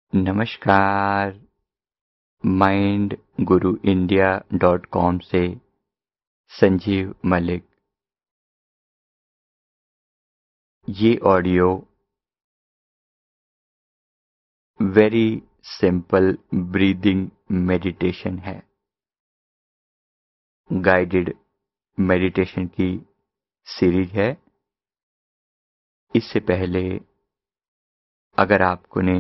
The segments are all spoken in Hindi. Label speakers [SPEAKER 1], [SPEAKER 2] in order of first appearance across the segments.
[SPEAKER 1] नमस्कार। mindguruindia.com से संजीव मलिक। ये audio very simple breathing meditation है। गाइडेड मेडिटेशन की सीरीज है। इससे पहले अगर आपको ने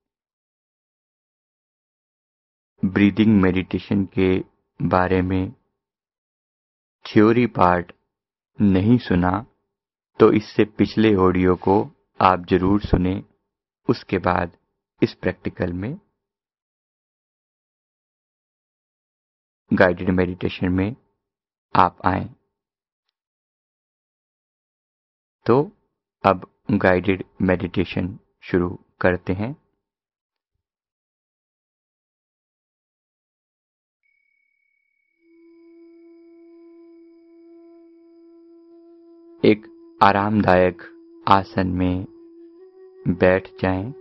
[SPEAKER 1] ब्रीदिंग मेडिटेशन के बारे में थ्योरी पार्ट नहीं सुना तो इससे पिछले ऑडियो को आप जरूर सुने। उसके बाद इस प्रैक्टिकल में गाइडेड मेडिटेशन में आप आए। तो अब गाइडेड मेडिटेशन शुरू करते हैं। एक आरामदायक आसन में बैठ जाएं।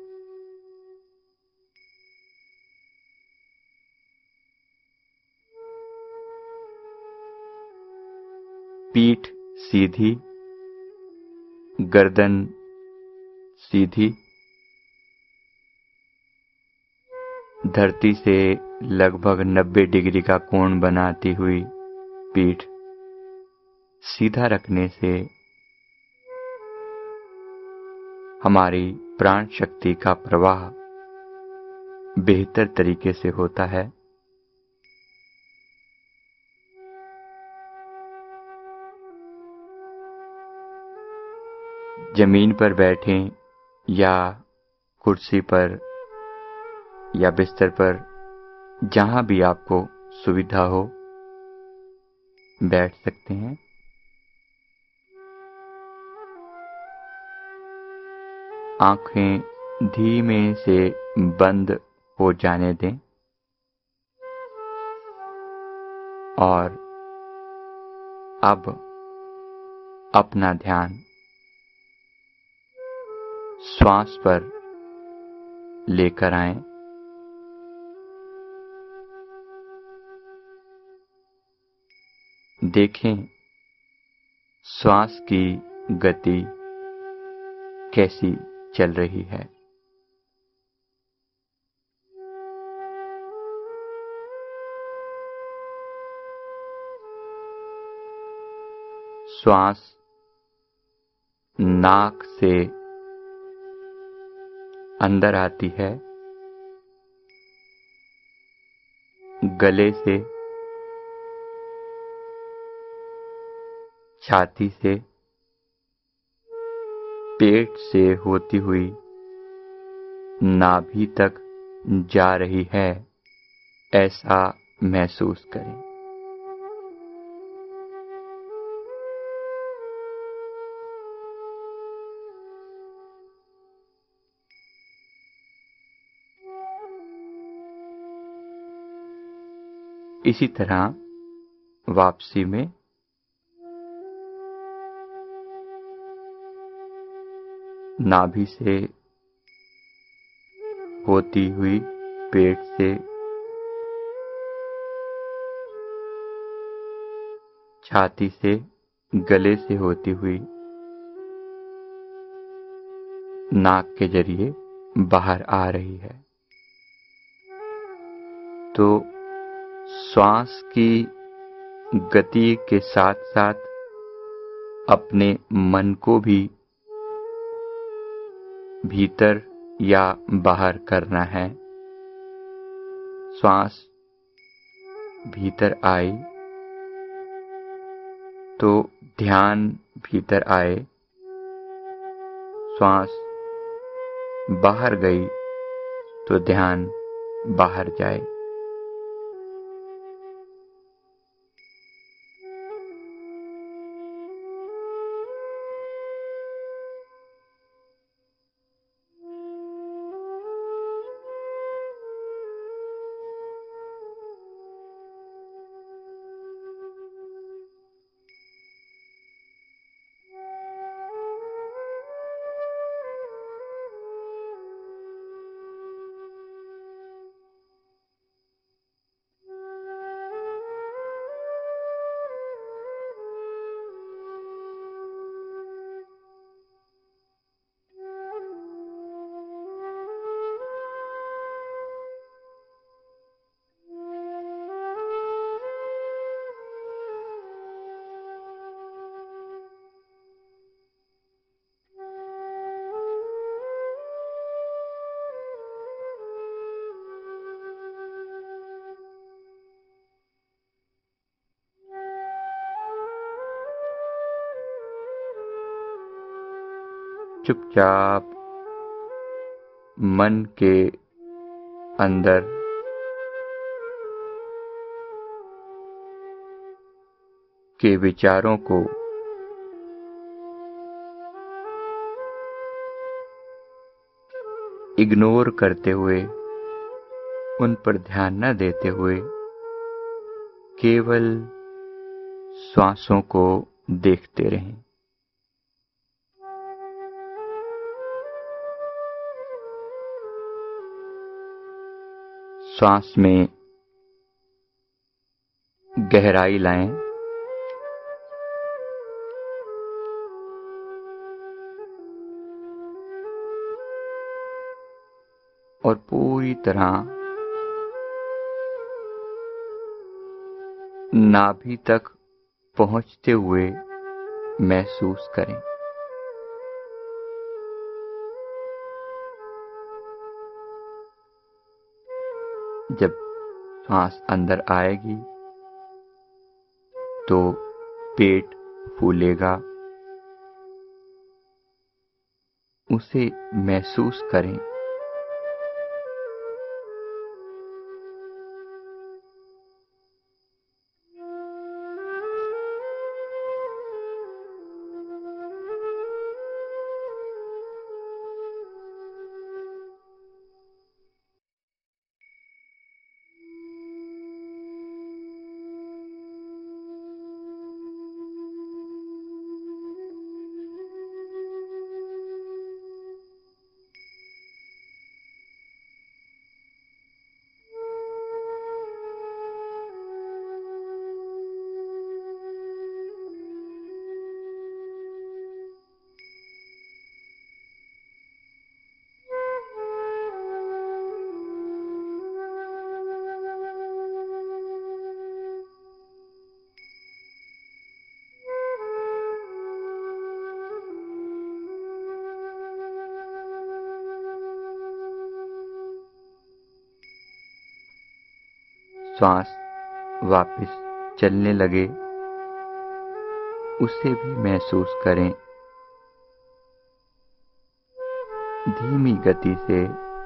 [SPEAKER 1] पीठ सीधी, गर्दन सीधी, धरती से लगभग 90 डिग्री का कोण बनाती हुई पीठ सीधा रखने से हमारी प्राण शक्ति का प्रवाह बेहतर तरीके से होता है। जमीन पर बैठें या कुर्सी पर या बिस्तर पर, जहां भी आपको सुविधा हो बैठ सकते हैं। आंखें धीमे से बंद हो जाने दें और अब अपना ध्यान श्वास पर लेकर आएं। देखें श्वास की गति कैसी चल रही है। श्वास नाक से अंदर आती है, गले से, छाती से, पेट से होती हुई नाभि तक जा रही है, ऐसा महसूस करें। इसी तरह वापसी में नाभि से होती हुई पेट से, छाती से, गले से होती हुई नाक के जरिए बाहर आ रही है। तो श्वास की गति के साथ साथ अपने मन को भी भीतर या बाहर करना है। श्वास भीतर आई तो ध्यान भीतर आए, श्वास बाहर गई तो ध्यान बाहर जाए। चुपचाप मन के अंदर के विचारों को इग्नोर करते हुए, उन पर ध्यान न देते हुए, केवल श्वासों को देखते रहें। श्वास में गहराई लाएं और पूरी तरह नाभि तक पहुंचते हुए महसूस करें। जब सांस अंदर आएगी तो पेट फूलेगा, उसे महसूस करें। श्वास वापस चलने लगे, उसे भी महसूस करें। धीमी गति से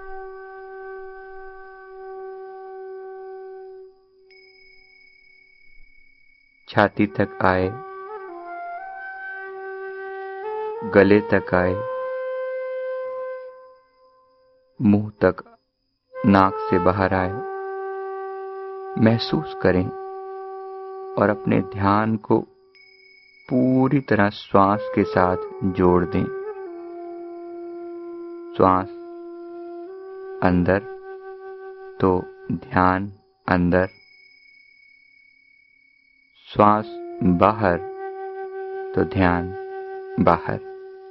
[SPEAKER 1] छाती तक आए, गले तक आए, मुंह तक नाक से बाहर आए। महसूस करें और अपने ध्यान को पूरी तरह श्वास के साथ जोड़ दें। श्वास अंदर तो ध्यान अंदर, श्वास बाहर तो ध्यान बाहर।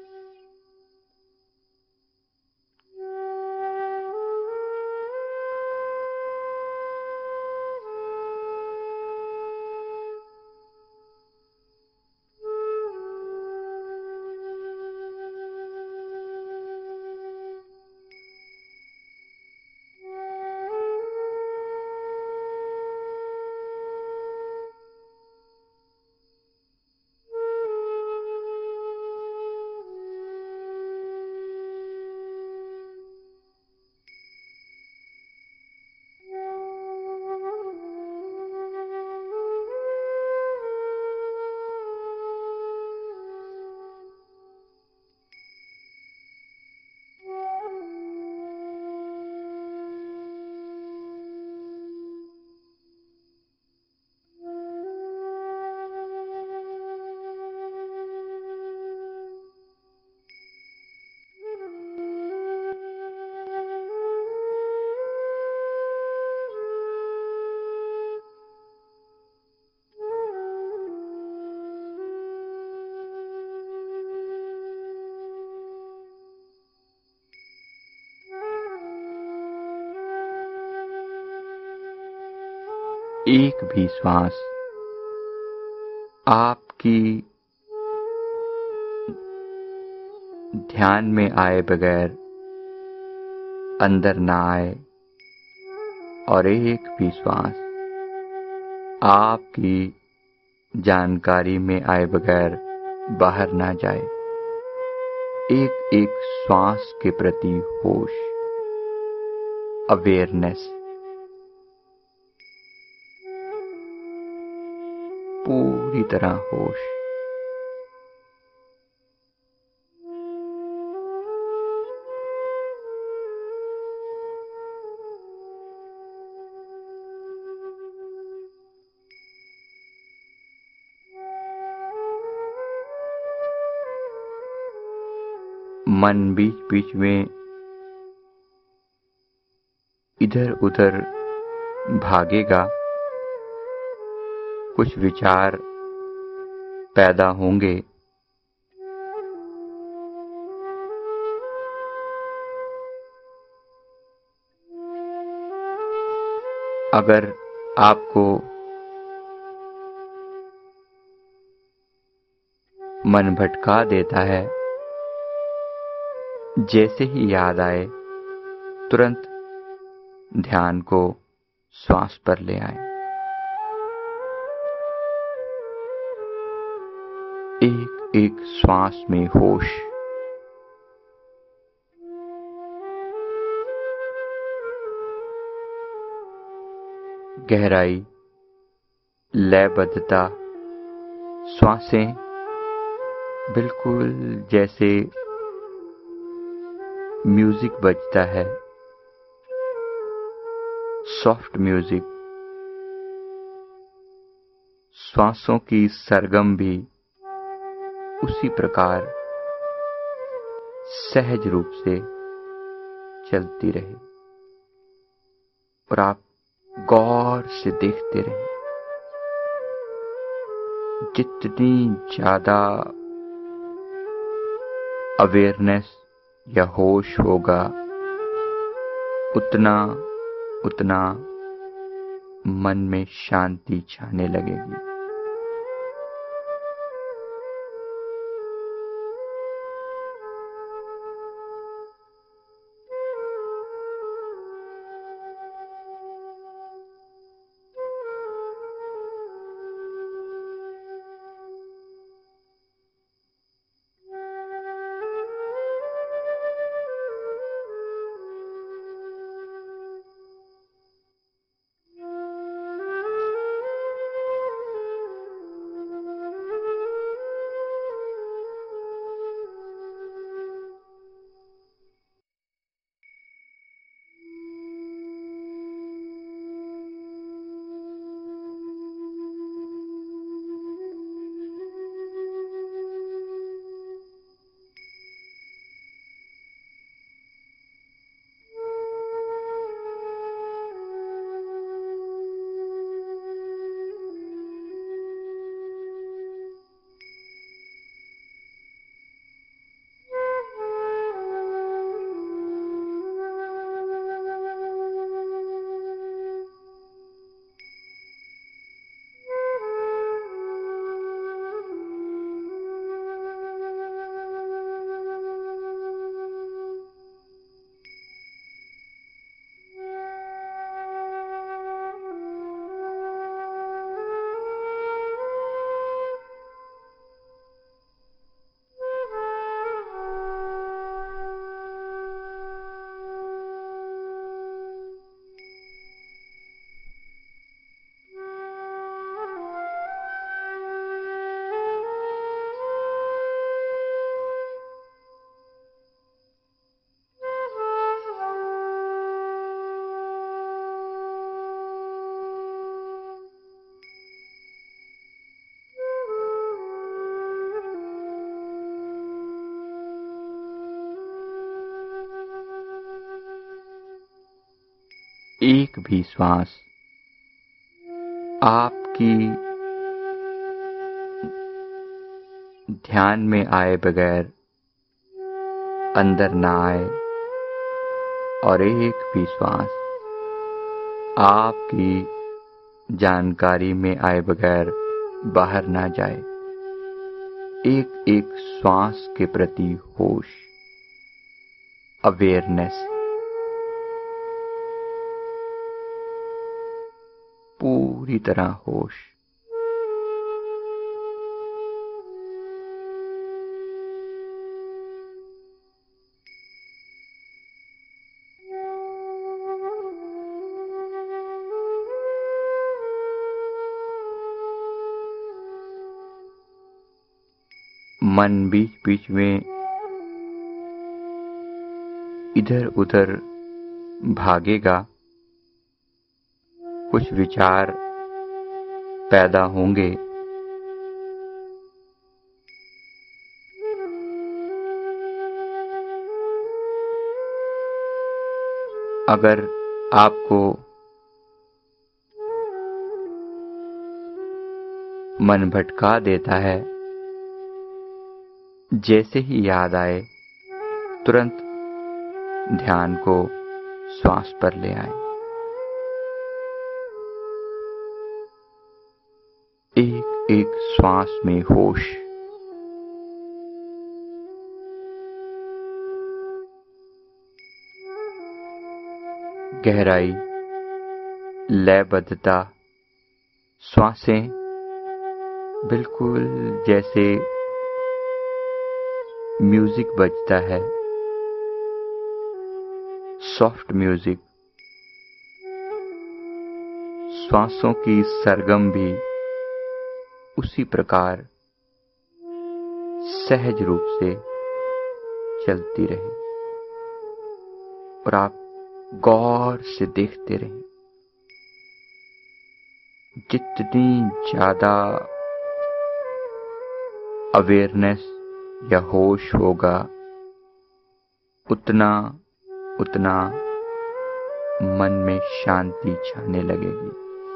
[SPEAKER 1] एक भी श्वास आपकी ध्यान में आए बगैर अंदर ना आए और एक भी श्वास आपकी जानकारी में आए बगैर बाहर ना जाए। एक एक श्वास के प्रति होश, अवेयरनेस, पूरी तरह होश। मन बीच बीच में इधर उधर भागेगा, कुछ विचार पैदा होंगे। अगर आपको मन भटका देता है, जैसे ही याद आए तुरंत ध्यान को श्वास पर ले आए। एक एक श्वास में होश, गहराई, लयबद्धता, श्वासें बिल्कुल जैसे म्यूजिक बजता है, सॉफ्ट म्यूजिक। श्वासों की सरगम भी उसी प्रकार सहज रूप से चलती रहे और आप गौर से देखते रहे। जितनी ज्यादा अवेयरनेस या होश होगा, उतना उतना मन में शांति छाने लगेगी। एक भी श्वास आपकी ध्यान में आए बगैर अंदर ना आए और एक भी श्वास आपकी जानकारी में आए बगैर बाहर ना जाए। एक एक श्वास के प्रति होश, अवेयरनेस, पूरी तरह होश। मन बीच बीच में इधर उधर भागेगा, कुछ विचार पैदा होंगे। अगर आपको मन भटका देता है, जैसे ही याद आए तुरंत ध्यान को श्वास पर ले आए। एक एक श्वास में होश, गहराई, लयबद्धता, श्वासें बिल्कुल जैसे म्यूजिक बजता है, सॉफ्ट म्यूजिक। श्वासों की सरगम भी उसी प्रकार सहज रूप से चलती रहे और आप गौर से देखते रहें। जितनी ज्यादा अवेयरनेस या होश होगा, उतना उतना मन में शांति छाने लगेगी।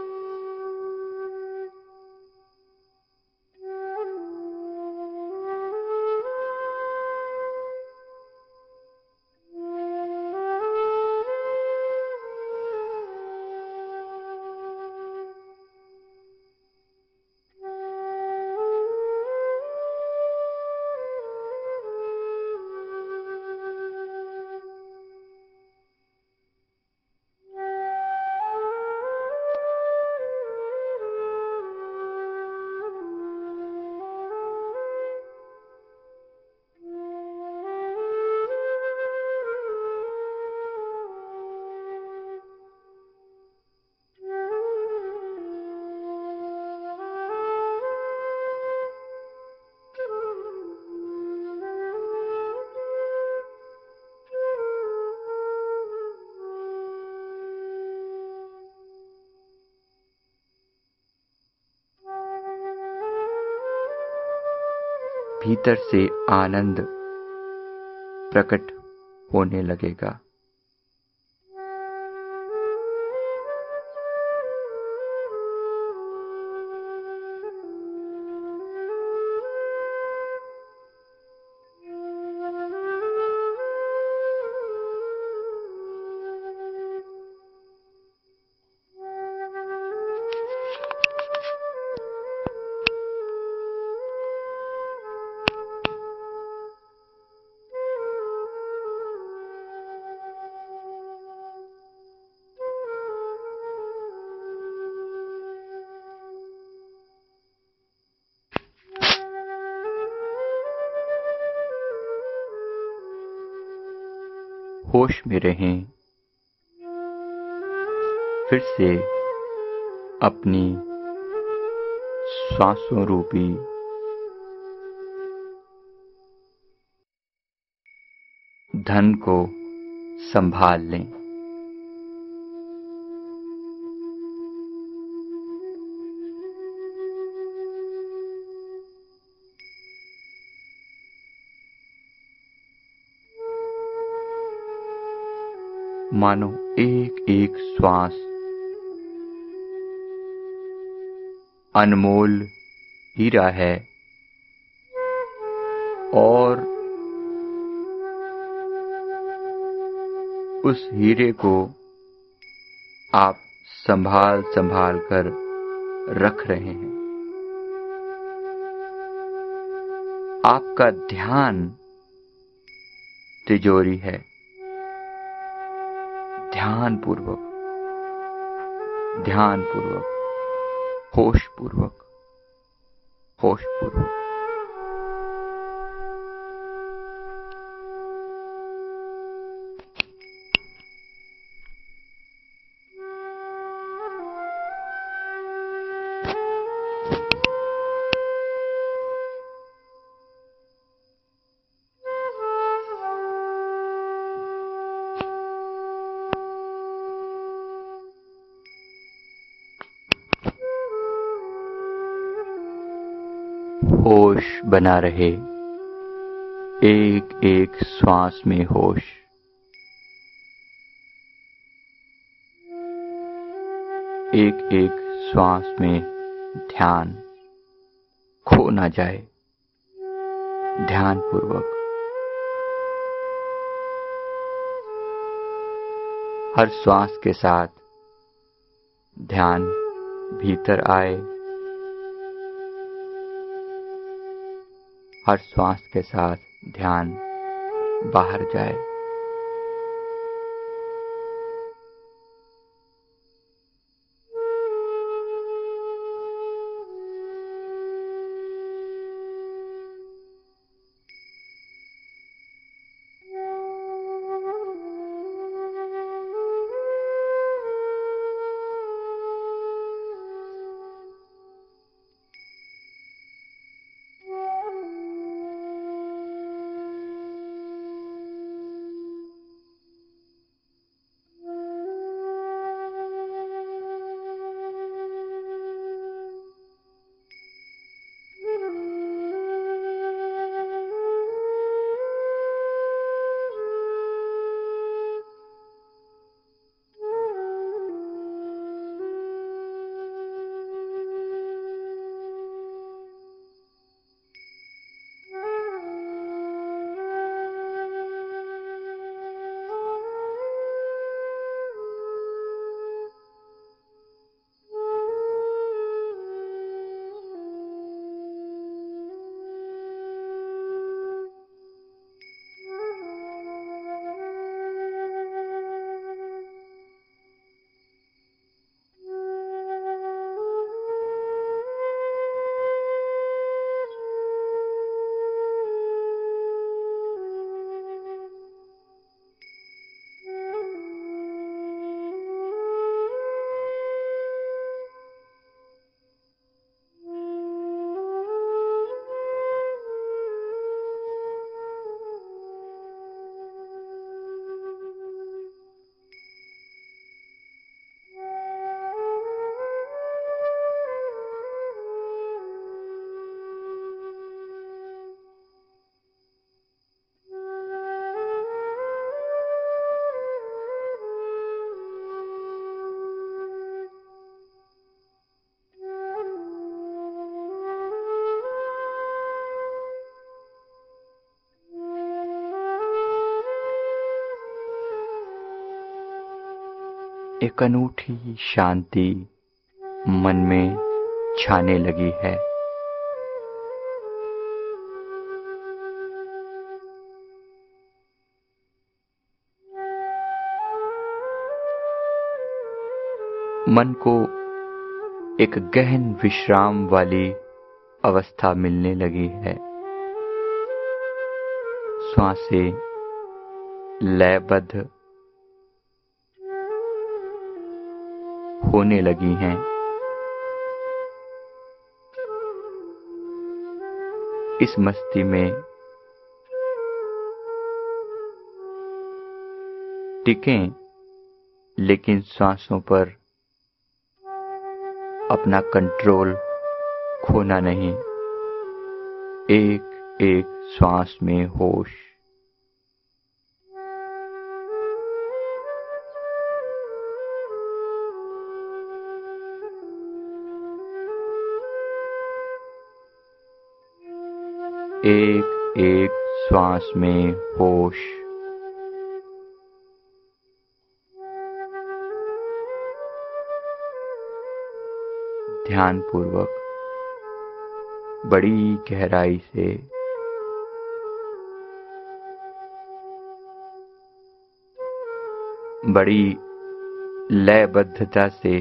[SPEAKER 1] भीतर से आनंद प्रकट होने लगेगा। होश में रहें। फिर से अपनी श्वासों रूपी धन को संभाल लें। मानो एक एक श्वास अनमोल हीरा है और उस हीरे को आप संभाल संभाल कर रख रहे हैं। आपका ध्यान तिजोरी है। ध्यानपूर्वक, ध्यानपूर्वक, होशपूर्वक, होशपूर्वक। होश बना रहे, एक एक श्वास में होश। एक एक श्वास में ध्यान खो ना जाए। ध्यानपूर्वक हर श्वास के साथ ध्यान भीतर आए, हर श्वास के साथ ध्यान बाहर जाए। एक अनूठी शांति मन में छाने लगी है। मन को एक गहन विश्राम वाली अवस्था मिलने लगी है। श्वासें लयबद्ध होने लगी हैं। इस मस्ती में टिकें, लेकिन सांसों पर अपना कंट्रोल खोना नहीं। एक एक श्वास में होश। एक एक श्वास में होश। ध्यानपूर्वक बड़ी गहराई से बड़ी लयबद्धता से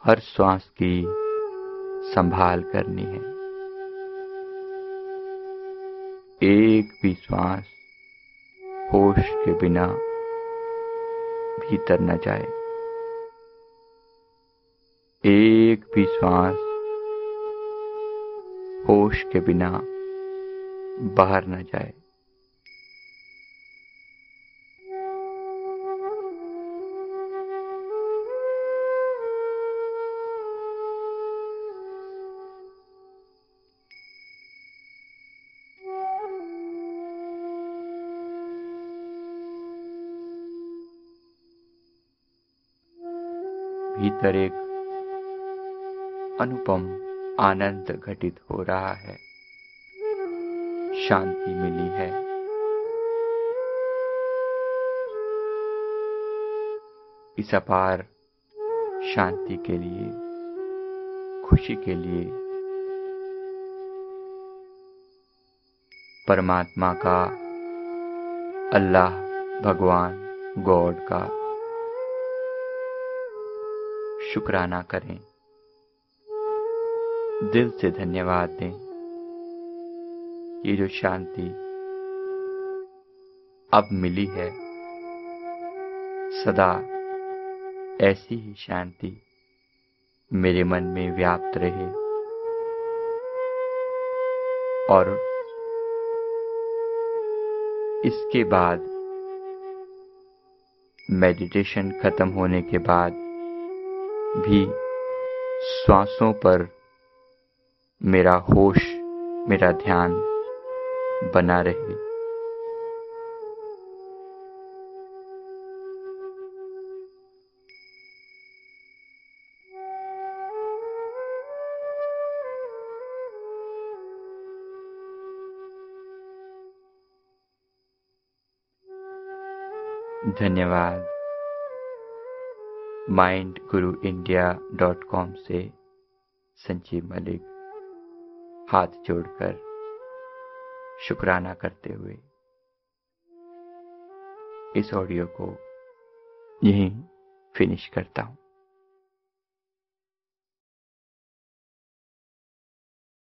[SPEAKER 1] हर श्वास की संभाल करनी है। एक भी श्वास होश के बिना भीतर न जाए, एक भी श्वास होश के बिना बाहर न जाए। भीतर एक अनुपम आनंद घटित हो रहा है, शांति मिली है। इस अपार शांति के लिए, खुशी के लिए परमात्मा का, अल्लाह, भगवान, गॉड का शुक्राना करें, दिल से धन्यवाद दें। ये जो शांति अब मिली है, सदा ऐसी ही शांति मेरे मन में व्याप्त रहे और इसके बाद, मेडिटेशन खत्म होने के बाद भी श्वासों पर मेरा होश, मेरा ध्यान बना रहे। धन्यवाद। mindguruindia.com से संजीव मलिक हाथ जोड़कर शुक्राना करते हुए इस ऑडियो को यहीं फिनिश करता हूँ।